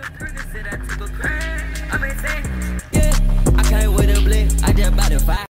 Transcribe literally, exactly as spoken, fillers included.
Yeah, I can't wait to blink. I just bought a five.